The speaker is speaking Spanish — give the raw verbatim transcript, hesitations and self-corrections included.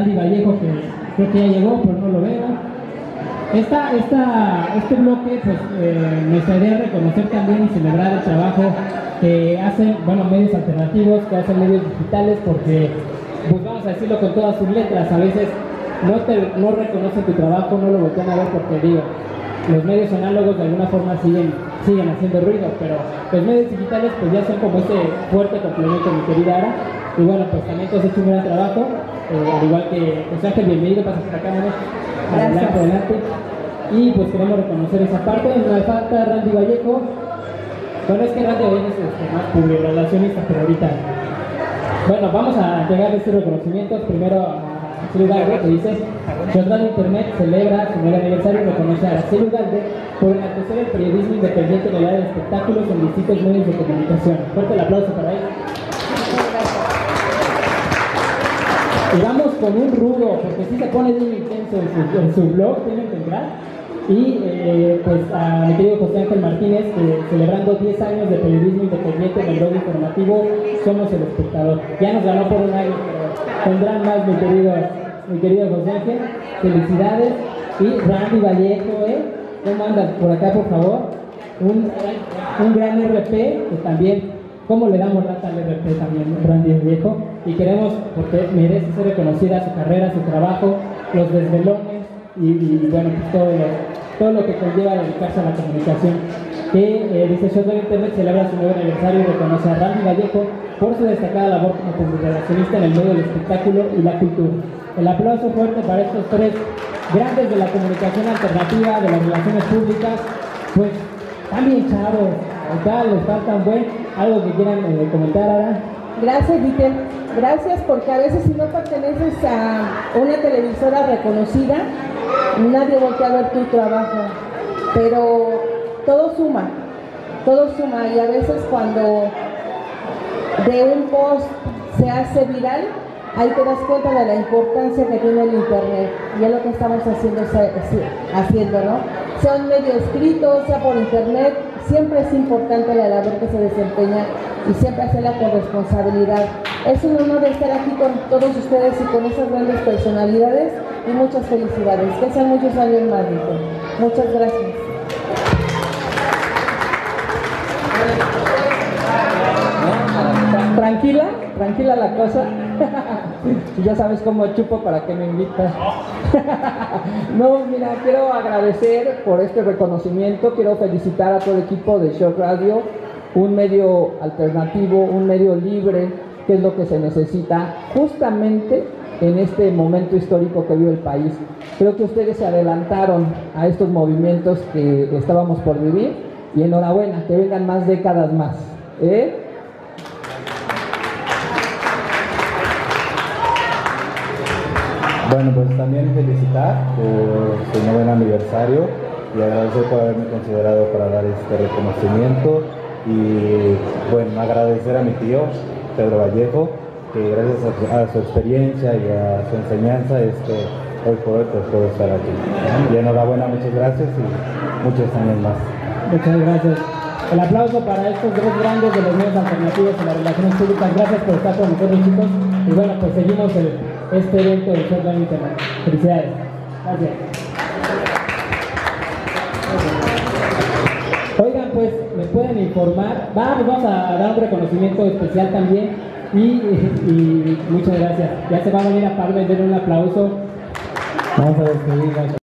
Randy Vallejo, que creo que ya llegó, pero no lo veo. Esta, esta, este bloque, pues, eh, nuestra idea es reconocer también y celebrar el trabajo que hacen, bueno, medios alternativos, que hacen medios digitales, porque, pues vamos a decirlo con todas sus letras, a veces no, te, no reconocen tu trabajo, no lo voltean a ver porque, digo, los medios análogos de alguna forma siguen, siguen haciendo ruido, pero los medios digitales pues ya son como ese fuerte complemento, mi querida Ara. Y bueno, pues también tú has hecho un gran trabajo, eh, al igual que José Ángel, bienvenido, pasa por acá, ¿no? Adelante, adelante. Y pues queremos reconocer esa parte. Nos falta Randy Vallejo. Bueno, es que Randy Vallejo es este, más publirelacionista, pero ahorita. Bueno, vamos a entregar estos reconocimientos. Primero a Araceli Ugalde, que dice: Shortradio Internet celebra su nuevo aniversario y reconoce a Araceli Ugalde por enaltecer el periodismo independiente en el área de espectáculos en distintos medios de comunicación. Fuerte el aplauso para él. Y vamos con un rudo, porque sí se pone bien intenso en su, en su blog, tienen que entrar. Y eh, pues a mi querido José Ángel Martínez, eh, celebrando diez años de periodismo independiente en el blog informativo Somos el Espectador. Ya nos ganó por un año, pero tendrán más, mi querido, mi querido José Ángel. Felicidades. Y Randy Vallejo, ¿eh? ¿Cómo andas por acá, por favor? Un, un gran R P, que también, ¿cómo le damos lata al R P también, Randy Vallejo? Y queremos, porque merece ser reconocida su carrera, su trabajo, los desvelones y, y bueno, pues todo lo, todo lo que conlleva dedicarse a la comunicación. Que eh, dice Shortradio Internet celebra su nuevo aniversario y reconoce a Randy Vallejo por su destacada labor como publirelacionista en el medio del espectáculo y la cultura. El aplauso fuerte para estos tres grandes de la comunicación alternativa, de las relaciones públicas. Pues también chavos, acá les faltan buen, algo que quieran eh, comentar ahora. Gracias, Dieter. Gracias, porque a veces si no perteneces a una televisora reconocida, nadie voltea a ver tu trabajo, pero todo suma, todo suma, y a veces cuando de un post se hace viral, ahí te das cuenta de la importancia que tiene el internet, y es lo que estamos haciendo, haciendo, ¿no? Sea un medio escrito, sea por internet, siempre es importante la labor que se desempeña y siempre hacerla con responsabilidad. Es un honor estar aquí con todos ustedes y con esas grandes personalidades, y muchas felicidades. Que sean muchos años más, Nico. Muchas gracias. Tranquila, tranquila la cosa. Ya sabes cómo chupo, para que me invitas. No, mira, quiero agradecer por este reconocimiento, quiero felicitar a todo el equipo de Shortradio, un medio alternativo, un medio libre, que es lo que se necesita justamente en este momento histórico que vive el país. Creo que ustedes se adelantaron a estos movimientos que estábamos por vivir, y enhorabuena, que vengan más décadas más, ¿eh? Bueno, pues también felicitar por su noveno aniversario y agradecer por haberme considerado para dar este reconocimiento, y bueno, agradecer a mi tío Pedro Vallejo, que gracias a, a su experiencia y a su enseñanza es que hoy por hoy pues, puedo estar aquí. Y enhorabuena, muchas gracias y muchos años más. Muchas gracias. El aplauso para estos dos grandes de los medios alternativos en las relaciones públicas. Gracias por estar con nosotros, chicos. Y bueno, pues seguimos el, este evento de Shortradio Internet. Felicidades. Gracias. Oigan, pues, ¿me pueden informar? Vamos, vamos a dar un reconocimiento especial también. Y, y, y muchas gracias. Ya se va a venir a Pablo, denle un aplauso. Vamos a despedir.